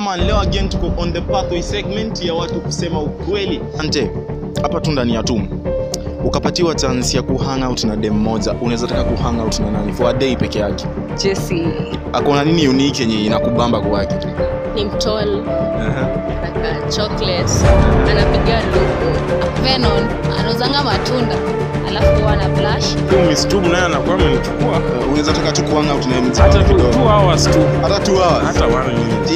Man, leo again tuko on the pathway segment ya watu kusema ukweli. Ante, hapa tu ndani ya Tum. Ukapatiwa chance ya kuhang out na dem moja, unaweza taka kuhang out na nani for a day peke yake? Jessie. Akona nini unique yenye inakubamba kwake? Ni mtol. Like chocolate. Anapiga luku. Venom, anauzanga matunda. Alafu wana blush. Miss Tum naye anakuwa amenichukua. Unaweza taka tu kuhang out na mtu hata 2 hours tu. Hata 2 hours. Hata 1 minute.